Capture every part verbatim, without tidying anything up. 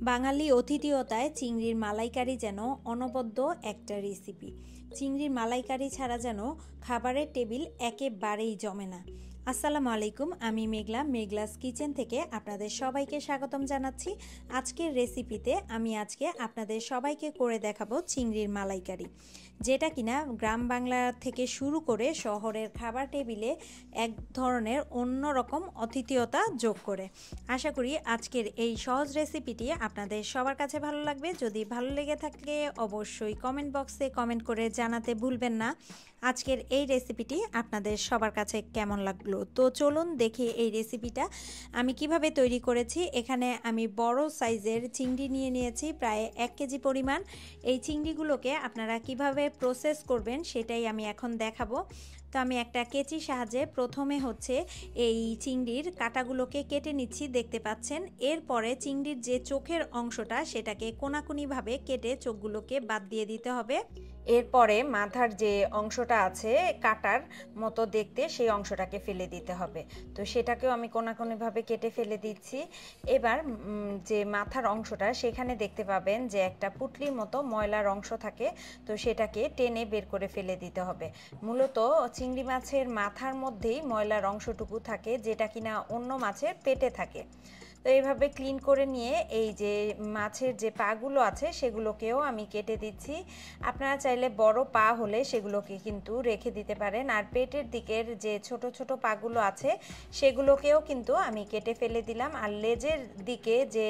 বাঙালি অতিথিয়তায় চিংড়ির মালাইকারি যেন অনবদ্য একটা রেসিপি। চিংড়ির মালাইকারি ছাড়া যেন খাবারের টেবিল একেবারেই জমে না। আসসালামু আলাইকুম, আমি মেঘলা মেঘলাস কিচেন থেকে আপনাদের সবাইকে স্বাগতম জানাচ্ছি। আজকের রেসিপিতে আমি আজকে আপনাদের সবাইকে করে দেখাবো চিংড়ির মালাইকারি, যেটা কিনা গ্রাম বাংলা থেকে শুরু করে শহরের খাবার টেবিলে এক ধরনের অন্যরকম অতিথিয়তা যোগ করে। আশা করি আজকের এই সহজ রেসিপিটি আপনাদের সবার কাছে ভালো লাগবে। যদি ভালো লেগে থাকে অবশ্যই কমেন্ট বক্সে কমেন্ট করে জানাতে ভুলবেন না আজকের এই রেসিপিটি আপনাদের সবার কাছে কেমন লাগলো। তো চলুন দেখি এই রেসিপিটা আমি কিভাবে তৈরি করেছি। এখানে আমি বড় সাইজের চিংড়ি নিয়ে নিয়েছি প্রায় এক কেজি পরিমাণ। এই চিংড়িগুলোকে আপনারা কিভাবে প্রসেস করবেন সেটাই আমি এখন দেখাবো। তো আমি একটা কেচির সাহায্যে প্রথমে হচ্ছে এই চিংড়ির কাঁটাগুলোকে কেটে নিচ্ছি, দেখতে পাচ্ছেন। এরপরে চিংড়ির যে চোখের অংশটা সেটাকে কোনাকুনিভাবে কেটে চোখগুলোকে বাদ দিয়ে দিতে হবে। এরপরে মাথার যে অংশটা আছে কাটার মতো দেখতে, সেই অংশটাকে ফেলে দিতে হবে। তো সেটাকেও আমি কোনাকুনিভাবে কেটে ফেলে দিচ্ছি। এবার যে মাথার অংশটা সেখানে দেখতে পাবেন যে একটা পুটলির মতো ময়লার অংশ থাকে, তো সেটাকে টেনে বের করে ফেলে দিতে হবে। মূলত চিংড়ি মাছের মাথার মধ্যেই ময়লার অংশটুকু থাকে, যেটা কিনা অন্য মাছের পেটে থাকে। তো এইভাবে ক্লিন করে নিয়ে এই যে মাছের যে পাগুলো আছে সেগুলোকেও আমি কেটে দিচ্ছি। আপনারা চাইলে বড় পা হলে সেগুলোকে কিন্তু রেখে দিতে পারেন। আর পেটের দিকের যে ছোট ছোট পাগুলো আছে সেগুলোকেও কিন্তু আমি কেটে ফেলে দিলাম। আর লেজের দিকে যে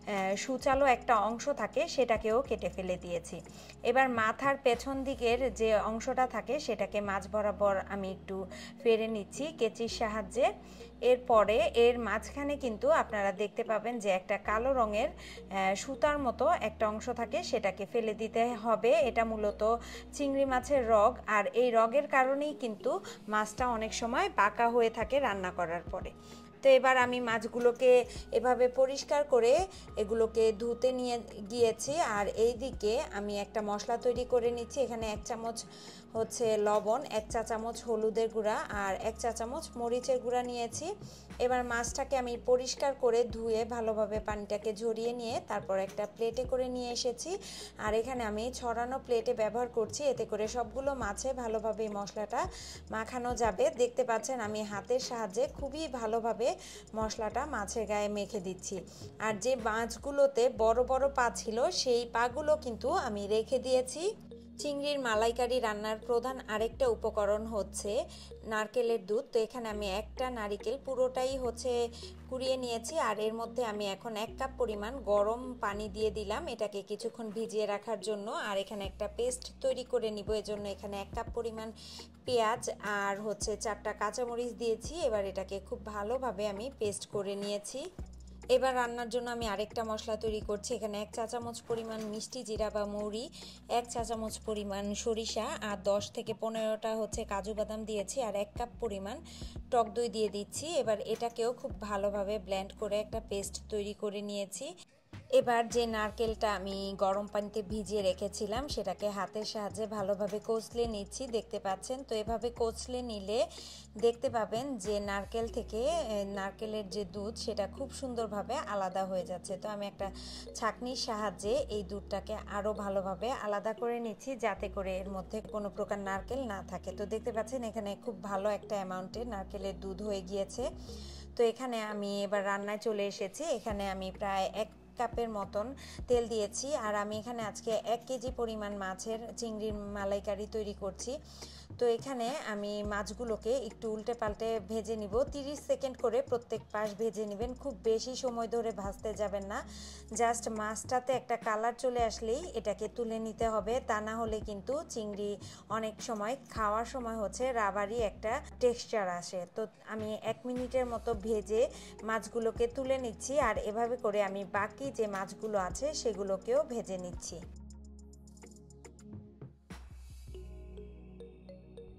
সূচালো একটা অংশ থাকে সেটাকেও কেটে ফেলে দিয়েছি। এবার মাথার পেছন দিকের যে অংশটা থাকে সেটাকে মাঝ বরাবর আমি একটু ফেরে নিচ্ছি কেচির সাহায্যে। এরপরে এর মাঝখানে কিন্তু আপনারা দেখতে পাবেন যে একটা কালো রঙের সুতার মতো একটা অংশ থাকে, সেটাকে ফেলে দিতে হবে। এটা মূলত চিংড়ি মাছের রগ, আর এই রগের কারণেই কিন্তু মাছটা অনেক সময় পাকা হয়ে থাকে রান্না করার পরে। তো এবার আমি মাছগুলোকে এভাবে পরিষ্কার করে এগুলোকে ধুতে নিয়ে গিয়েছি। আর এই দিকে আমি একটা মশলা তৈরি করে নিচ্ছি। এখানে এক চামচ হচ্ছে লবণ, এক চা চামচ হলুদের গুঁড়া আর এক চা চামচ মরিচের গুঁড়া নিয়েছি। এবার মাছটাকে আমি পরিষ্কার করে ধুয়ে ভালোভাবে পানিটাকে ঝরিয়ে নিয়ে তারপর একটা প্লেটে করে নিয়ে এসেছি। আর এখানে আমি ছড়ানো প্লেটে ব্যবহার করছি, এতে করে সবগুলো মাছে ভালোভাবে মশলাটা মাখানো যাবে। দেখতে পাচ্ছেন আমি হাতের সাহায্যে খুবই ভালোভাবে মশলাটা মাছের গায়ে মেখে দিচ্ছি। আর যে মাছগুলোতে বড় বড় পা ছিল সেই পাগুলো কিন্তু আমি রেখে দিয়েছি। চিংড়ির মালাইকারি রান্নার প্রধান আরেকটা উপকরণ হচ্ছে নারকেলের দুধ। তো এখানে আমি একটা নারকেল পুরোটাই হচ্ছে কুড়িয়ে নিয়েছি। আর এর মধ্যে আমি এখন এক কাপ পরিমাণ গরম পানি দিয়ে দিলাম এটাকে কিছুক্ষণ ভিজিয়ে রাখার জন্য। আর এখানে একটা পেস্ট তৈরি করে নিব, এজন্য এখানে এক কাপ পরিমাণ পেঁয়াজ আর হচ্ছে চারটা কাঁচামরিচ দিয়েছি। এবার এটাকে খুব ভালোভাবে আমি পেস্ট করে নিয়েছি। এবার রান্নার জন্য আমি আরেকটা মশলা তৈরি করছি। এখানে এক চা চামচ পরিমাণ মিষ্টি জিরা বা মৌরি, এক চা চামচ পরিমাণ সরিষা আর দশ থেকে পনেরোটা হচ্ছে কাজু বাদাম দিয়েছি, আর এক কাপ পরিমাণ টক দই দিয়ে দিচ্ছি। এবার এটাকেও খুব ভালোভাবে ব্লেন্ড করে একটা পেস্ট তৈরি করে নিয়েছি। এবার যে নারকেলটা আমি গরম পানিতে ভিজিয়ে রেখেছিলাম সেটাকে হাতের সাহায্যে ভালোভাবে কচলে নিচ্ছি, দেখতে পাচ্ছেন। তো এভাবে কচলে নিলে দেখতে পাবেন যে নারকেল থেকে নারকেলের যে দুধ সেটা খুব সুন্দরভাবে আলাদা হয়ে যাচ্ছে। তো আমি একটা ছাঁকনির সাহায্যে এই দুধটাকে আরও ভালোভাবে আলাদা করে নিচ্ছি, যাতে করে এর মধ্যে কোনো প্রকার নারকেল না থাকে। তো দেখতে পাচ্ছেন এখানে খুব ভালো একটা অ্যামাউন্টে নারকেলের দুধ হয়ে গিয়েছে। তো এখানে আমি এবার রান্নায় চলে এসেছি। এখানে আমি প্রায় এক কাপের মতন তেল দিয়েছি। আর আমি এখানে আজকে এক কেজি পরিমাণ মাছের চিংড়ির মালাইকারি তৈরি করছি। তো এখানে আমি মাছগুলোকে একটু উল্টে পাল্টে ভেজে নিব, তিরিশ সেকেন্ড করে প্রত্যেক পাশ ভেজে নেবেন। খুব বেশি সময় ধরে ভাজতে যাবেন না, জাস্ট মাছটাতে একটা কালার চলে আসলেই এটাকে তুলে নিতে হবে। তা না হলে কিন্তু চিংড়ি অনেক সময় খাওয়ার সময় হচ্ছে রাবারি একটা টেক্সচার আসে। তো আমি এক মিনিটের মতো ভেজে মাছগুলোকে তুলে নিচ্ছি। আর এভাবে করে আমি বাকি যে মাছগুলো আছে সেগুলোকেও ভেজে নিচ্ছি।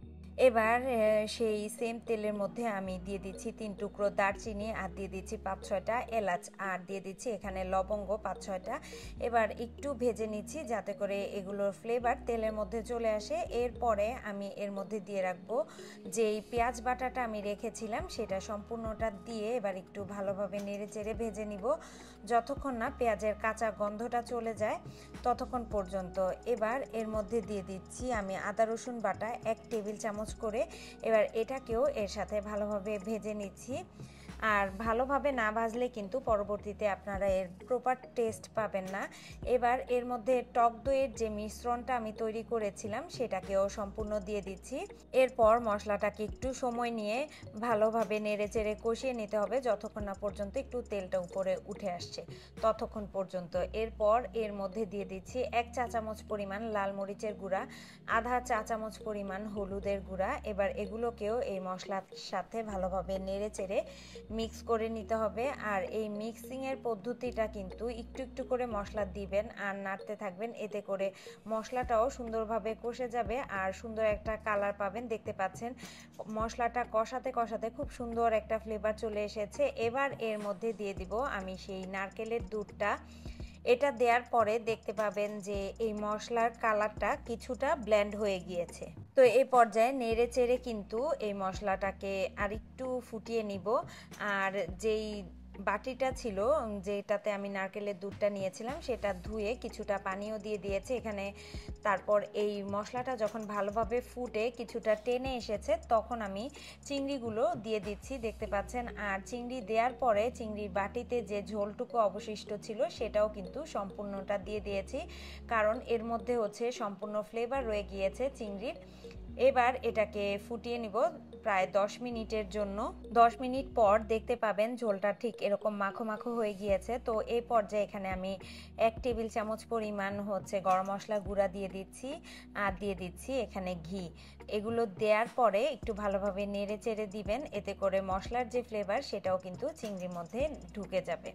এবার সেই সেম তেলের মধ্যে আমি দিয়ে দিচ্ছি তিন টুকরো দারচিনি, আর দিয়ে দিচ্ছি পাঁচ ছয়টা এলাচ, আর দিয়ে দিচ্ছি এখানে লবঙ্গ পাঁচ ছয়টা। এবার একটু ভেজে নিচ্ছি যাতে করে এগুলোর ফ্লেভার তেলের মধ্যে চলে আসে। এরপরে আমি এর মধ্যে দিয়ে রাখবো যেই পেঁয়াজ বাটাটা আমি রেখেছিলাম সেটা সম্পূর্ণটা দিয়ে এবার একটু ভালোভাবে নেড়ে চেড়ে ভেজে নিব যতক্ষণ না পেঁয়াজের কাঁচা গন্ধটা চলে যায় ততক্ষণ পর্যন্ত। এবার এর মধ্যে দিয়ে দিচ্ছি আমি আদা রসুন বাটা এক টেবিল চামচ করে। এবার এটাকেও এর সাথে ভালোভাবে ভেজে নিচ্ছি। আর ভালোভাবে না ভাজলে কিন্তু পরবর্তীতে আপনারা এর প্রপার টেস্ট পাবেন না। এবার এর মধ্যে টক দইয়ের যে মিশ্রণটা আমি তৈরি করেছিলাম সেটাকেও সম্পূর্ণ দিয়ে দিচ্ছি। এরপর মশলাটাকে একটু সময় নিয়ে ভালোভাবে নেড়ে চেড়ে কষিয়ে নিতে হবে যতক্ষণ না পর্যন্ত একটু তেলটা উপরে উঠে আসছে ততক্ষণ পর্যন্ত। এরপর এর মধ্যে দিয়ে দিচ্ছি এক চা চামচ পরিমাণ লাল মরিচের গুঁড়া, আধা চা চামচ পরিমাণ হলুদের গুঁড়া। এবার এগুলোকেও এই মশলার সাথে ভালোভাবে নেড়ে চেড়ে মিক্স করে নিতে হবে। আর এই মিক্সিংয়ের পদ্ধতিটা কিন্তু একটু একটু করে মশলা দিবেন আর নাড়তে থাকবেন, এতে করে মশলাটাও সুন্দরভাবে কষে যাবে আর সুন্দর একটা কালার পাবেন। দেখতে পাচ্ছেন মশলাটা কষাতে কষাতে খুব সুন্দর একটা ফ্লেভার চলে এসেছে। এবার এর মধ্যে দিয়ে দিব আমি সেই নারকেলের দুধটা। এটা দেওয়ার পরে দেখতে পাবেন যে এই মশলার কালারটা কিছুটা ব্লেন্ড হয়ে গিয়েছে। তো এই পর্যায়ে নেড়ে চেড়ে কিন্তু এই মশলাটাকে আরেকটু ফুটিয়ে নিব। আর যেই বাটিটা ছিল যেটাতে আমি নারকেলের দুধটা নিয়েছিলাম সেটা ধুয়ে কিছুটা পানিও দিয়ে দিয়েছে এখানে। তারপর এই মশলাটা যখন ভালোভাবে ফুটে কিছুটা টেনে এসেছে তখন আমি চিংড়িগুলো দিয়ে দিচ্ছি, দেখতে পাচ্ছেন। আর চিংড়ি দেওয়ার পরে চিংড়ির বাটিতে যে ঝোলটুকু অবশিষ্ট ছিল সেটাও কিন্তু সম্পূর্ণটা দিয়ে দিয়েছি, কারণ এর মধ্যে হচ্ছে সম্পূর্ণ ফ্লেভার রয়ে গিয়েছে চিংড়ির। এবার এটাকে ফুটিয়ে নিব প্রায় দশ মিনিটের জন্য। দশ মিনিট পর দেখতে পাবেন ঝোলটা ঠিক এরকম মাখো মাখো হয়ে গিয়েছে। তো এই পর্যায়ে এখানে আমি এক টেবিল চামচ পরিমাণ হচ্ছে গরম মশলা গুঁড়া দিয়ে দিচ্ছি, আর দিয়ে দিচ্ছি এখানে ঘি। এগুলো দেওয়ার পরে একটু ভালোভাবে নেড়ে চেড়ে দিবেন, এতে করে মশলার যে ফ্লেভার সেটাও কিন্তু চিংড়ির মধ্যে ঢুকে যাবে।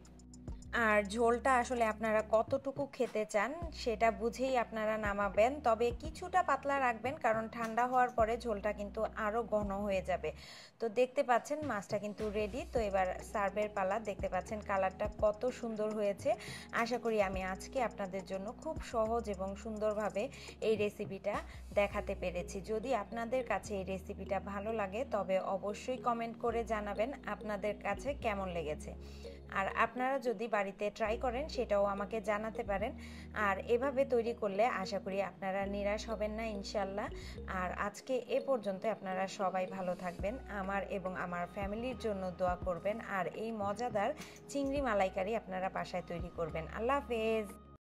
আর ঝোলটা আসলে আপনারা কতটুকু খেতে চান সেটা বুঝেই আপনারা নামাবেন, তবে কিছুটা পাতলা রাখবেন কারণ ঠান্ডা হওয়ার পরে ঝোলটা কিন্তু আরও ঘন হয়ে যাবে। তো দেখতে পাচ্ছেন মাছটা কিন্তু রেডি। তো এবার সার্ভের পালা। দেখতে পাচ্ছেন কালারটা কত সুন্দর হয়েছে। আশা করি আমি আজকে আপনাদের জন্য খুব সহজ এবং সুন্দরভাবে এই রেসিপিটা দেখাতে পেরেছি। যদি আপনাদের কাছে এই রেসিপিটা ভালো লাগে তবে অবশ্যই কমেন্ট করে জানাবেন আপনাদের কাছে কেমন লেগেছে। আর আপনারা যদি বাড়িতে ট্রাই করেন সেটাও আমাকে জানাতে পারেন। আর এভাবে তৈরি করলে আশা করি আপনারা নিরাশ হবেন না ইনশাল্লাহ। আর আজকে এ পর্যন্ত, আপনারা সবাই ভালো থাকবেন, আমার এবং আমার ফ্যামিলির জন্য দোয়া করবেন। আর এই মজাদার চিংড়ি মালাইকারি আপনারা বাসায় তৈরি করবেন। আল্লাহ হাফেজ।